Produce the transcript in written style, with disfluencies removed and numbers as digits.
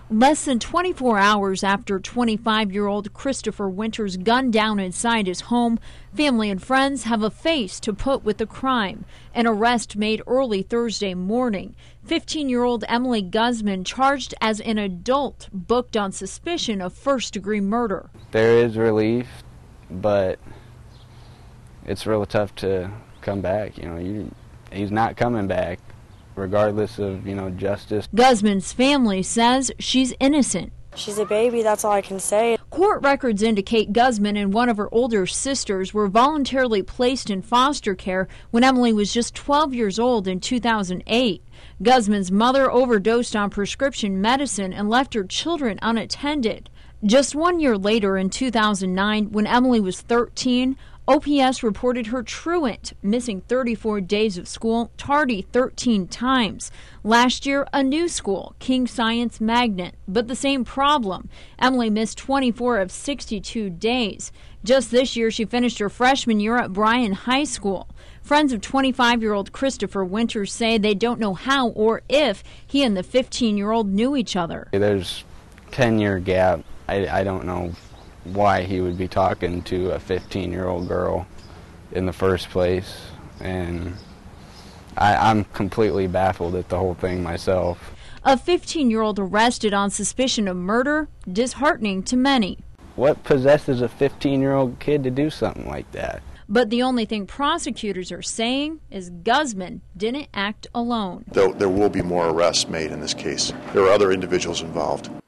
Less than 24 hours after 25-year-old Kristopher Winters gunned down inside his home, family and friends have a face to put with the crime. An arrest made early Thursday morning. 15-year-old Emily Guzman charged as an adult, booked on suspicion of first-degree murder. There is relief, but it's real tough to come back. He's not coming back, regardless of, justice. Guzman's family says she's innocent. She's a baby, that's all I can say. Court records indicate Guzman and one of her older sisters were voluntarily placed in foster care when Emily was just 12 years old in 2008. Guzman's mother overdosed on prescription medicine and left her children unattended. Just 1 year later, in 2009, when Emily was 13, OPS reported her truant, missing 34 days of school, tardy 13 times. Last year, a new school, King Science Magnet, but the same problem. Emily missed 24 of 62 days. Just this year, she finished her freshman year at Bryan High School. Friends of 25-year-old Kristopher Winters say they don't know how or if he and the 15-year-old knew each other. There's a 10-year gap. I don't know why he would be talking to a 15-year-old girl in the first place, and I'm completely baffled at the whole thing myself. A 15-year-old arrested on suspicion of murder, disheartening to many. What possesses a 15-year-old kid to do something like that? But the only thing prosecutors are saying is Guzman didn't act alone. There will be more arrests made in this case. There are other individuals involved.